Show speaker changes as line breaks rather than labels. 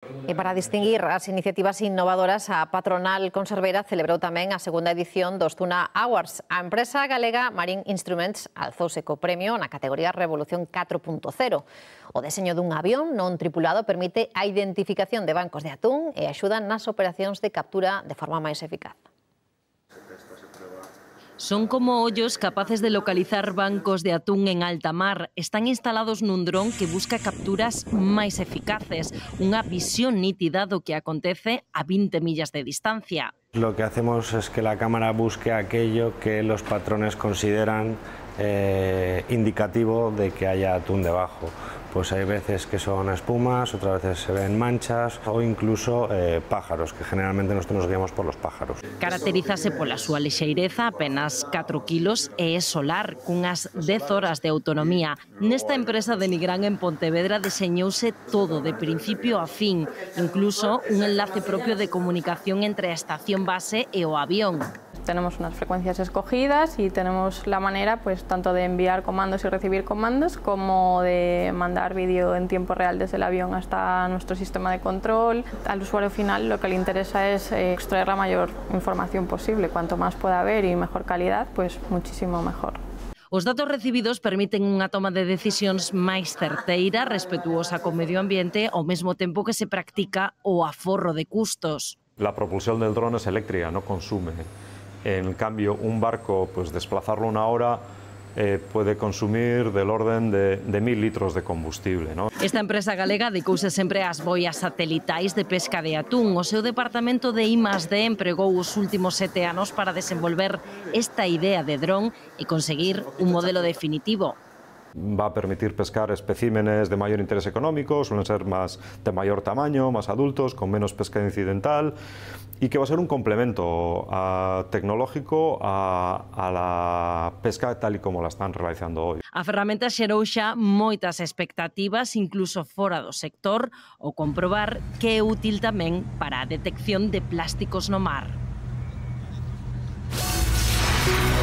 E para distinguir as iniciativas innovadoras, a patronal conserveira celebrou tamén a segunda edición dos Tuna Awards. A empresa galega Marine Instruments alzouse co premio na categoría Revolución 4.0. O deseño dun avión non tripulado permite a identificación de bancos de atún e axuda nas operacións de captura de forma máis eficaz.
Son como ollos capaces de localizar bancos de atún en alta mar. Están instalados nun dron que busca capturas máis eficaces, unha visión nítida do que acontece a 20 millas de distancia.
Lo que hacemos es que la cámara busque aquello que los patrones consideran indicativo de que haya atún debajo. Pues hay veces que son espumas, otras veces se ven manchas o incluso pájaros, que generalmente nosotros nos guiamos por los pájaros.
Caracterízase pola súa lixeireza, apenas 4 kilos, e é solar, cunhas 10 horas de autonomía. Nesta empresa de Nigrán en Pontevedra deseñouse todo, de principio a fin, incluso un enlace propio de comunicación entre a estación base e o avión.
Tenemos unas frecuencias escogidas y tenemos la manera pues tanto de enviar comandos y recibir comandos como de mandar vídeo en tiempo real desde el avión hasta nuestro sistema de control. Al usuario final lo que le interesa es extraer la mayor información posible. Cuanto más pueda haber y mejor calidad, pues muchísimo mejor.
Os datos recibidos permiten unha toma de decisións máis certeira, respetuosa co medio ambiente, ao mesmo tempo que se practica o aforro de custos.
La propulsión del dron es eléctrica, no consume. En cambio, un barco, pues desplazarlo una hora puede consumir del orden de 1000 litros de combustible, ¿no?
Esta empresa galega dedicouse sempre ás boias satelitais de pesca de atún. O seu departamento de I+D empregou os últimos 7 anos para desenvolver esta idea de dron e conseguir un modelo definitivo.
Va a permitir pescar especímenes de mayor interés económico, suelen ser más de mayor tamaño, más adultos, con menos pesca incidental, y que va a ser un complemento tecnológico a la pesca tal y como la están realizando hoy.
A ferramenta xerou xa moitas expectativas, incluso fora do sector, o comprobar que é útil tamén para a detección de plásticos no mar.